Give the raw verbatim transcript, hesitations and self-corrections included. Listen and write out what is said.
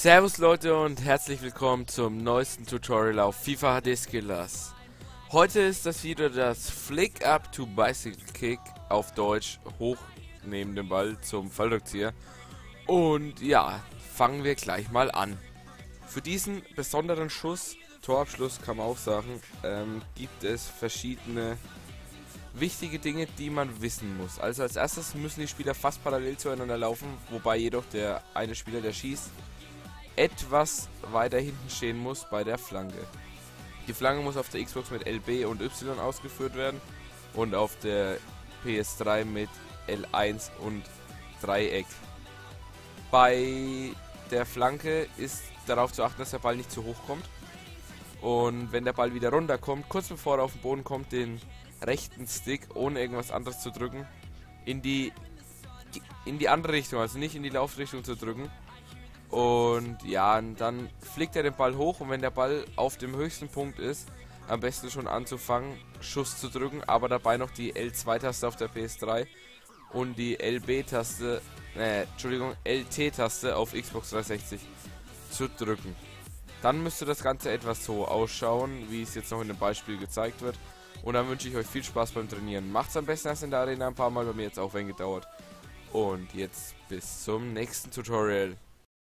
Servus Leute und herzlich willkommen zum neuesten Tutorial auf FIFA H D Skillers. Heute ist das wieder das Flick Up to Bicycle Kick, auf Deutsch hoch neben dem Ball zum Fallrückzieher. Und ja, fangen wir gleich mal an. Für diesen besonderen Schuss, Torabschluss kann man auch sagen, ähm, gibt es verschiedene wichtige Dinge, die man wissen muss. Also als erstes müssen die Spieler fast parallel zueinander laufen, wobei jedoch der eine Spieler, der schießt, etwas weiter hinten stehen muss bei der Flanke. Die Flanke muss auf der Xbox mit L B und Y ausgeführt werden und auf der P S drei mit L eins und Dreieck. Bei der Flanke ist darauf zu achten, dass der Ball nicht zu hoch kommt. Und wenn der Ball wieder runterkommt, kurz bevor er auf den Boden kommt, den rechten Stick, ohne irgendwas anderes zu drücken, in die, in die andere Richtung, also nicht in die Laufrichtung zu drücken. Und ja, und dann flickt er den Ball hoch und wenn der Ball auf dem höchsten Punkt ist, am besten schon anzufangen, Schuss zu drücken, aber dabei noch die L zwei Taste auf der P S drei und die L B Taste, äh, Entschuldigung, L T Taste auf Xbox dreihundertsechzig zu drücken. Dann müsste das Ganze etwas so ausschauen, wie es jetzt noch in dem Beispiel gezeigt wird. Und dann wünsche ich euch viel Spaß beim Trainieren. Macht's am besten erst in der Arena ein paar Mal, bei mir jetzt auch ein gedauert. Und jetzt bis zum nächsten Tutorial.